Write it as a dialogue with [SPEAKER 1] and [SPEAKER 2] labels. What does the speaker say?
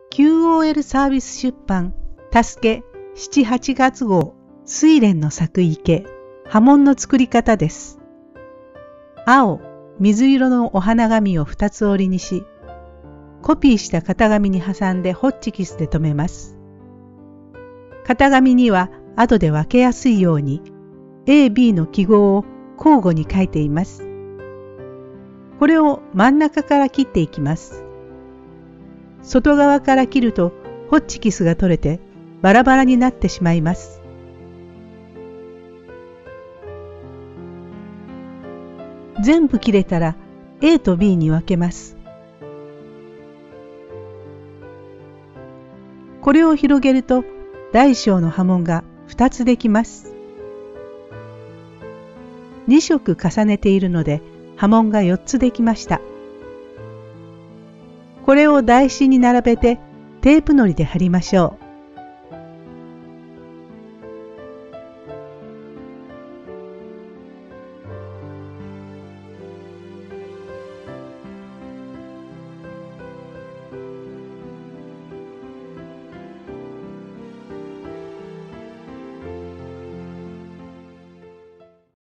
[SPEAKER 1] QOL サービス出版、たすけ7、8月号、睡蓮の咲く池、波紋の作り方です。青、水色のお花紙を2つ折りにし、コピーした型紙に挟んでホッチキスで留めます。型紙には後で分けやすいように A、B の記号を交互に書いています。これを真ん中から切っていきます。外側から切るとホッチキスが取れてバラバラになってしまいます。全部切れたら A と B に分けます。これを広げると大小の波紋が2つできます。2色重ねているので波紋が4つできました。これを台紙に並べてテープのりで貼りましょう。